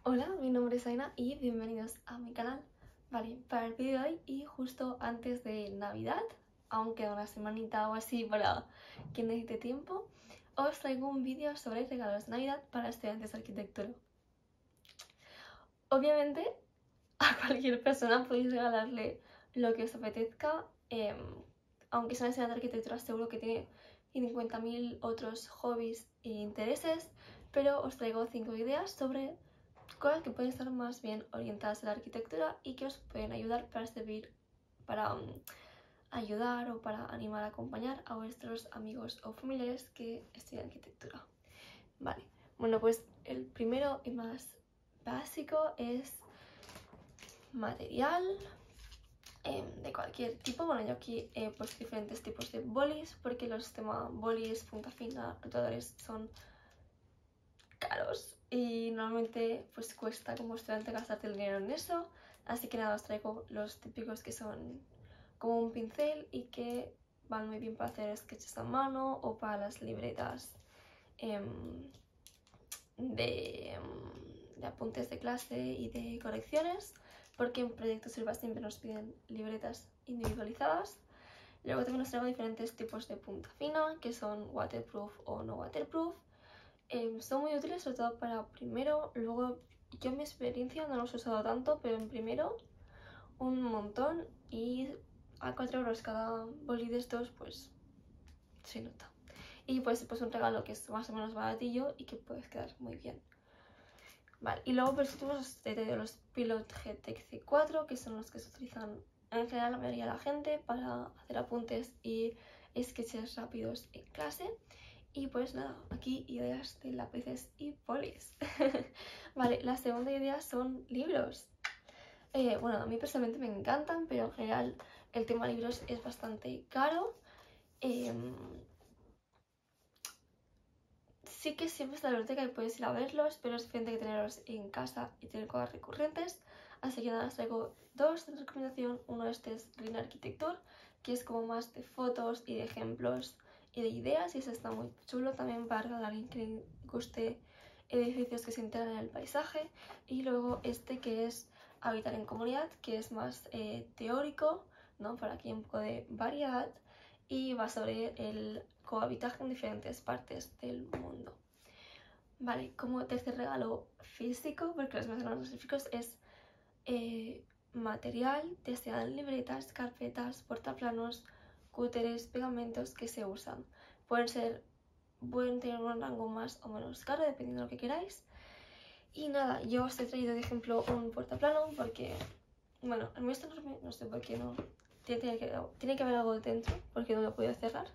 Hola, mi nombre es Aina y bienvenidos a mi canal. Vale, para el vídeo de hoy y justo antes de Navidad, aunque una semanita o así para quien necesite tiempo, os traigo un vídeo sobre regalos de Navidad para estudiantes de arquitectura. Obviamente, a cualquier persona podéis regalarle lo que os apetezca, aunque sea una estudiante de arquitectura seguro que tiene 50.000 otros hobbies e intereses, pero os traigo 5 ideas sobre cosas que pueden estar más bien orientadas a la arquitectura y que os pueden ayudar para servir, para ayudar o para animar a acompañar a vuestros amigos o familiares que estudian arquitectura. Vale, bueno, pues el primero y más básico es material de cualquier tipo. Bueno, yo aquí he puesto diferentes tipos de bolis porque los temas bolis, punta fina, rotadores son caros y normalmente pues cuesta como estudiante gastarte el dinero en eso, así que nada, os traigo los típicos que son como un pincel y que van muy bien para hacer sketches a mano o para las libretas de apuntes de clase y de correcciones, porque en proyectos Silva siempre nos piden libretas individualizadas. Luego también os traigo diferentes tipos de punta fina que son waterproof o no waterproof. Son muy útiles sobre todo para primero, luego yo en mi experiencia no los he usado tanto, pero en primero un montón y a 4 euros cada boli de estos pues se nota. Y pues un regalo que es más o menos baratillo y que puedes quedar muy bien. Vale, y luego pues tenemos los Pilot GTX C4 que son los que se utilizan en general la mayoría de la gente para hacer apuntes y sketches rápidos en clase. Y pues nada, aquí ideas de lápices y polis. Vale, la segunda idea son libros. Bueno, a mí personalmente me encantan, pero en general el tema libros es bastante caro. Sí que siempre está la biblioteca y puedes ir a verlos, pero es suficiente que tenerlos en casa y tener cosas recurrentes. Así que nada, os traigo dos de recomendación. Uno este es Green Architecture, que es como más de fotos y de ejemplos y de ideas, y ese está muy chulo también para alguien que le guste edificios que se integran en el paisaje. Y luego este que es Habitar en Comunidad, que es más teórico, ¿no? Para aquí un poco de variedad y va sobre el cohabitaje en diferentes partes del mundo. Vale, como tercer regalo físico, porque los más físicos es material, ya sean libretas, carpetas, portaplanos, cúteres, pegamentos que se usan. Pueden tener un rango más o menos caro dependiendo de lo que queráis. Y nada, yo os he traído de ejemplo un portaplano porque, bueno, el mío está enorme, no sé por qué no. Tiene que haber algo dentro porque no lo he podido cerrar.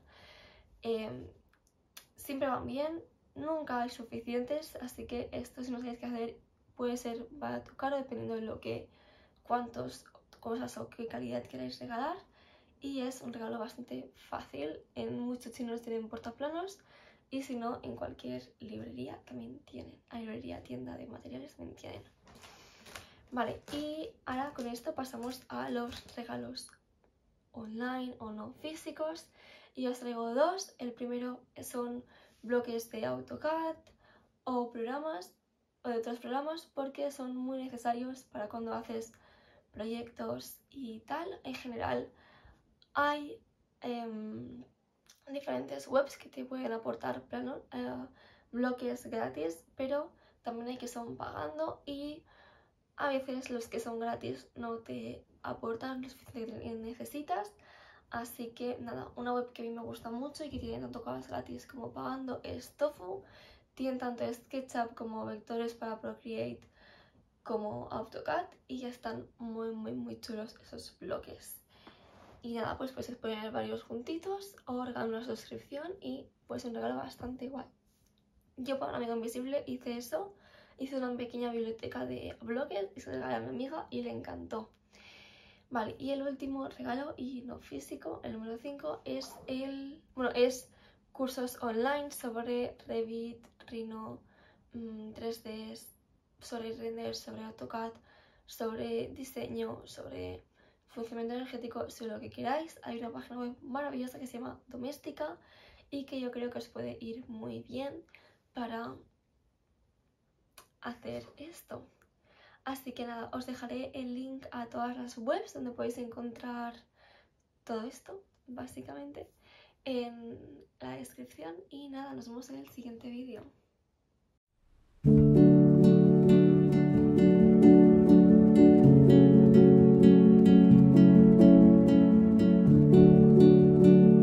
Siempre van bien, nunca hay suficientes, así que esto si no sabéis qué hacer puede ser barato o caro dependiendo de cuántas cosas o qué calidad queráis regalar. Y es un regalo bastante fácil, en muchos chinos tienen portaplanos y si no en cualquier librería también tienen, hay librería, tienda de materiales también tienen. Vale, y ahora con esto pasamos a los regalos online o no físicos y os traigo dos. El primero son bloques de AutoCAD o programas o de otros programas porque son muy necesarios para cuando haces proyectos y tal. En general hay diferentes webs que te pueden aportar bloques gratis, pero también hay que son pagando y a veces los que son gratis no te aportan lo suficiente que necesitas. Así que nada, una web que a mí me gusta mucho y que tiene tanto cosas gratis como pagando es Tofu. Tienen tanto SketchUp como vectores para Procreate como AutoCAD y ya están muy chulos esos bloques. Y nada, pues puedes poner varios juntitos o regalar una suscripción y pues un regalo bastante guay. Yo para un amigo invisible hice eso, hice una pequeña biblioteca de bloques y se lo regalé a mi amiga y le encantó. Vale, y el último regalo, y no físico, el número 5, es es cursos online sobre Revit, Rhino, 3D, sobre render, sobre AutoCAD, sobre diseño, sobre funcionamiento energético, sobre lo que queráis. Hay una página web maravillosa que se llama Doméstica y que yo creo que os puede ir muy bien para hacer esto. Así que nada, os dejaré el link a todas las webs donde podéis encontrar todo esto, básicamente, en la descripción. Y nada, nos vemos en el siguiente vídeo.